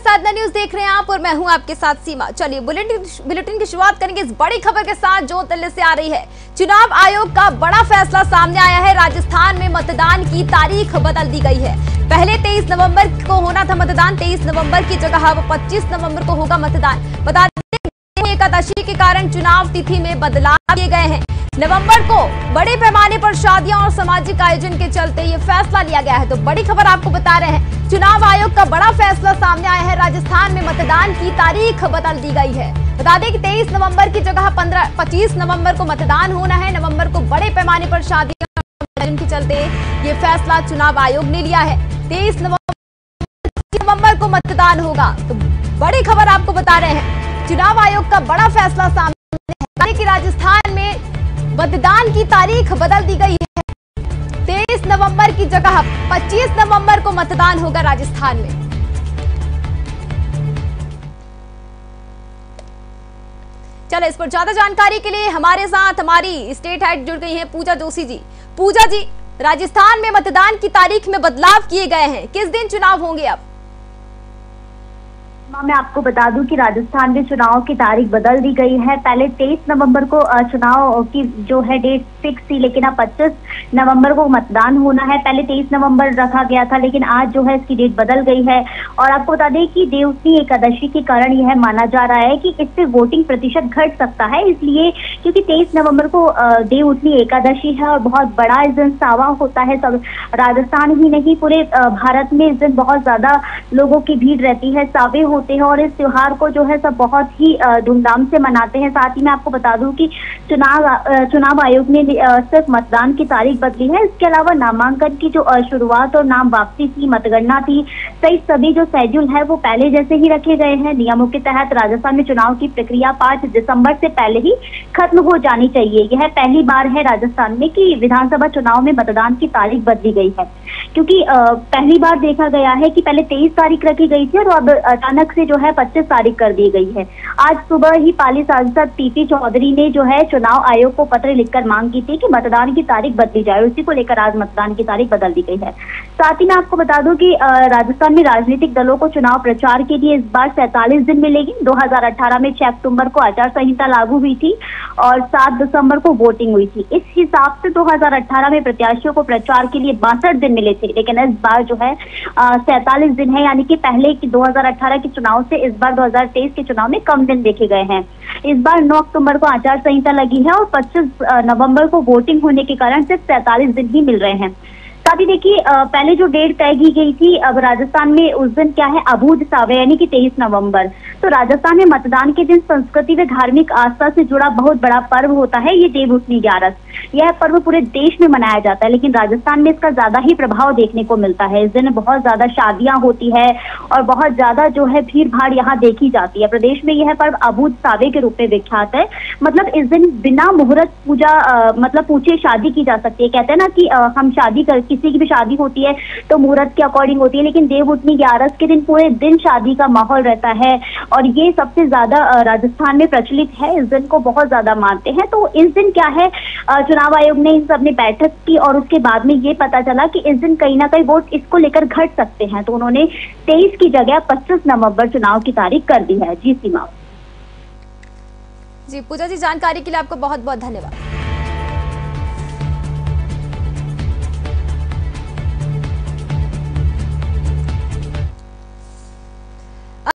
साधना news देख रहे हैं आप और मैं हूं आपके साथ सीमा। चलिए बुलेटिन की शुरुआत करेंगे इस बड़ी खबर के साथ जो दिल्ली से आ रही है। चुनाव आयोग का बड़ा फैसला सामने आया है। राजस्थान में मतदान की तारीख बदल दी गई है। पहले 23 नवंबर को होना था मतदान, 23 नवंबर की जगह अब 25 नवंबर को होगा मतदान। बता दें एकादशी के कारण चुनाव तिथि में बदलाव किए गए हैं। नवंबर को बड़े पैमाने पर शादियां और सामाजिक आयोजन के चलते ये फैसला लिया गया है। तो बड़ी खबर आपको बता रहे हैं, चुनाव आयोग का बड़ा फैसला सामने आया है। राजस्थान में मतदान की तारीख बदल दी गई है। बता दें कि 23 नवंबर की जगह 25 नवंबर को मतदान होना है। नवंबर को बड़े पैमाने पर शादियां और आयोजन के चलते ये फैसला चुनाव आयोग ने लिया है। 23 नवंबर को मतदान होगा। तो बड़ी खबर आपको बता रहे हैं, चुनाव आयोग का बड़ा फैसला सामने है कि राजस्थान में मतदान की तारीख बदल दी गई है। 23 नवंबर की जगह 25 नवंबर को मतदान होगा राजस्थान में। चलो इस पर ज्यादा जानकारी के लिए हमारे साथ हमारी स्टेट हेड जुड़ गई हैं पूजा जोशी जी। पूजा जी, राजस्थान में मतदान की तारीख में बदलाव किए गए हैं, किस दिन चुनाव होंगे अब? मैं आपको बता दूं कि राजस्थान में चुनाव की तारीख बदल दी गई है। पहले 23 नवंबर को चुनाव की जो है डेट फिक्स थी, लेकिन अब 25 नवंबर को मतदान होना है। पहले 23 नवंबर रखा गया था, लेकिन आज जो है इसकी डेट बदल गई है। और आपको बता दें कि देवउठनी एकादशी के कारण यह माना जा रहा है कि इससे वोटिंग प्रतिशत घट सकता है, इसलिए क्योंकि 23 नवंबर को देवउठनी एकादशी है और बहुत बड़ा इस दिन सावा होता है। सब राजस्थान ही नहीं पूरे भारत में इस दिन बहुत ज्यादा लोगों की भीड़ रहती है, सावे होते हैं और इस त्योहार को जो है सब बहुत ही धूमधाम से मनाते हैं। साथ ही मैं आपको बता दूं कि चुनाव आयोग ने सिर्फ मतदान की तारीख बदली है। इसके अलावा नामांकन की जो शुरुआत और नाम वापसी की मतगणना थी, सभी जो शेड्यूल है वो पहले जैसे ही रखे गए हैं। नियमों के तहत राजस्थान में चुनाव की प्रक्रिया 5 दिसंबर से पहले ही खत्म हो जानी चाहिए। यह पहली बार है राजस्थान में कि विधानसभा चुनाव में मतदान की तारीख बदली गई है, क्योंकि पहली बार देखा गया है कि पहले 23 तारीख रखी गई थी और अब अचानक से जो है 25 तारीख कर दी गई है। आज सुबह ही पाली सांसद पीपी चौधरी ने जो है चुनाव आयोग को पत्र लिखकर मांग की थी कि मतदान की तारीख बदली जाए। उसी को लेकर आज मतदान की तारीख बदल दी गई है। साथ ही मैं आपको बता दूं कि राजस्थान में राजनीतिक दलों को चुनाव प्रचार के लिए इस बार 47 दिन मिलेगी। 2018 में 6 अक्टूबर को आचार संहिता लागू हुई थी और 7 दिसंबर को वोटिंग हुई थी। इस हिसाब से 2018 में प्रत्याशियों को प्रचार के लिए 62 दिन मिले थे, लेकिन इस बार जो है 47 दिन है, यानी कि पहले की 2018 के चुनाव से इस बार 2023 के चुनाव में कम दिन देखे गए हैं। इस बार 9 अक्टूबर को आचार संहिता लगी है और 25 नवंबर को वोटिंग होने के कारण सिर्फ 47 दिन ही मिल रहे हैं। साथ ही देखिए, पहले जो डेट तय की गई थी, अब राजस्थान में उस दिन क्या है, अबूझ सावे यानी कि 23 नवंबर। तो राजस्थान में मतदान के दिन संस्कृति व धार्मिक आस्था से जुड़ा बहुत बड़ा पर्व होता है ये देवउठनी 11। यह पर्व पूरे देश में मनाया जाता है, लेकिन राजस्थान में इसका ज्यादा ही प्रभाव देखने को मिलता है। इस दिन बहुत ज्यादा शादियां होती है और बहुत ज्यादा जो है भीड़ भाड़ यहाँ देखी जाती है। प्रदेश में यह पर्व अबूझ सावे के रूप में विख्यात है। मतलब इस दिन बिना मुहूर्त पूजा मतलब पूछे शादी की जा सकती है। कहते हैं ना कि हम शादी कर किसी की भी शादी होती है तो मुहूर्त के अकॉर्डिंग होती है, लेकिन देवउठनी 11 के दिन पूरे दिन शादी का माहौल रहता है और ये सबसे ज्यादा राजस्थान में प्रचलित है। इस दिन को बहुत ज्यादा मानते हैं। तो इस दिन क्या है, चुनाव आयोग ने इन सब ने बैठक की और उसके बाद में ये पता चला कि इस दिन कहीं ना कहीं वोट इसको लेकर घट सकते हैं, तो उन्होंने 23 की जगह 25 नवंबर चुनाव की तारीख कर दी है। जी सीमा। जी पूजा जी, जानकारी के लिए आपको बहुत बहुत धन्यवाद।